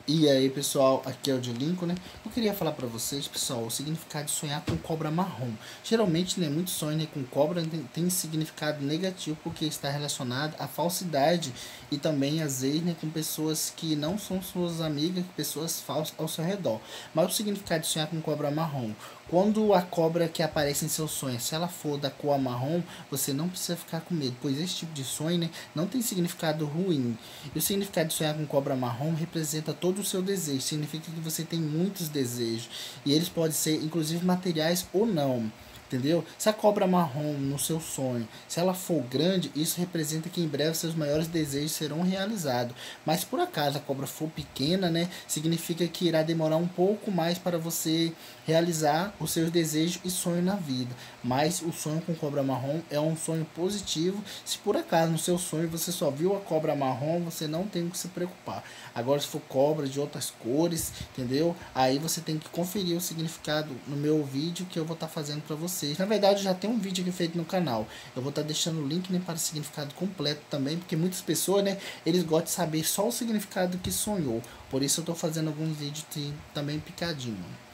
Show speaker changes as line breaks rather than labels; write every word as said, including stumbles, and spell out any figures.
E aí pessoal, aqui é o de Lincoln, né? Eu queria falar pra vocês, pessoal, o significado de sonhar com cobra marrom. Geralmente, né, muitos sonhos, né, com cobra tem, tem significado negativo porque está relacionado à falsidade e também às vezes, né, com pessoas que não são suas amigas, pessoas falsas ao seu redor. Mas o significado de sonhar com cobra marrom, quando a cobra que aparece em seu sonho, se ela for da cor marrom, você não precisa ficar com medo, pois esse tipo de sonho, né, não tem significado ruim. E o significado de sonhar com cobra marrom representa todo o seu desejo, significa que você tem muitos desejos e eles podem ser inclusive materiais ou não. Entendeu? Se a cobra marrom no seu sonho, se ela for grande, isso representa que em breve seus maiores desejos serão realizados. Mas se por acaso a cobra for pequena, né, significa que irá demorar um pouco mais para você realizar os seus desejos e sonhos na vida. Mas o sonho com cobra marrom é um sonho positivo. Se por acaso no seu sonho você só viu a cobra marrom, você não tem que se preocupar. Agora se for cobra de outras cores, entendeu? Aí você tem que conferir o significado no meu vídeo que eu vou estar tá fazendo para vocês. Na verdade já tem um vídeo aqui feito no canal. Eu vou estar tá deixando o link, né, para o significado completo também, porque muitas pessoas, né, eles gostam de saber só o significado que sonhou. Por isso eu estou fazendo alguns vídeos também picadinho.